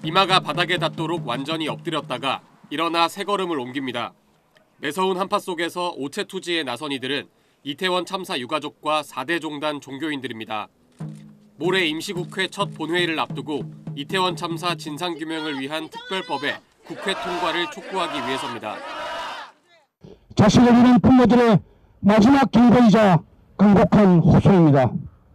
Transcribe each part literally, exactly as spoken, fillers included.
이마가 바닥에 닿도록 완전히 엎드렸다가 일어나 세 걸음을 옮깁니다. 매서운 한파 속에서 오체 투지에 나선 이들은 이태원 참사 유가족과 사 대 종단 종교인들입니다. 모레 임시국회 첫 본회의를 앞두고 이태원 참사 진상규명을 위한 특별법의 국회 통과를 촉구하기 위해서입니다. 자식을 잃은 부모들의 마지막 경고이자 간곡한 호소입니다.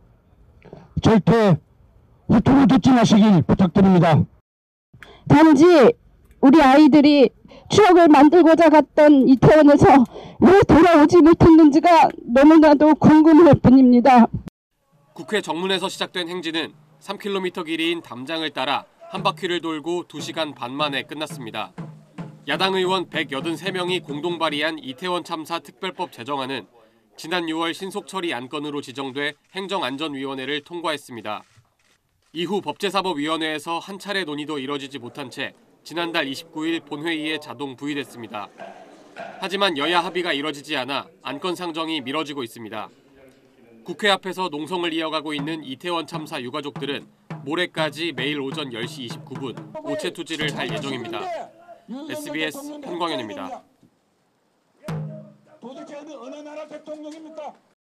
절대 후투를 듣지 마시길 부탁드립니다. 단지 우리 아이들이 추억을 만들고자 갔던 이태원에서 왜 돌아오지 못했는지가 너무나도 궁금할 뿐입니다. 국회 정문에서 시작된 행진은 삼 킬로미터 길이인 담장을 따라 한 바퀴를 돌고 두 시간 반 만에 끝났습니다. 야당 의원 백팔십삼 명이 공동 발의한 이태원 참사 특별법 제정안은 지난 유월 신속처리 안건으로 지정돼 행정안전위원회를 통과했습니다. 이후 법제사법위원회에서 한 차례 논의도 이뤄지지 못한 채 지난달 이십구일 본회의에 자동 부의됐습니다. 하지만 여야 합의가 이뤄지지 않아 안건 상정이 미뤄지고 있습니다. 국회 앞에서 농성을 이어가고 있는 이태원 참사 유가족들은 모레까지 매일 오전 열 시 이십구 분 오체 투지를 할 예정입니다. 에스비에스 한광현입니다. 도대체 어느 나라 대통령입니까?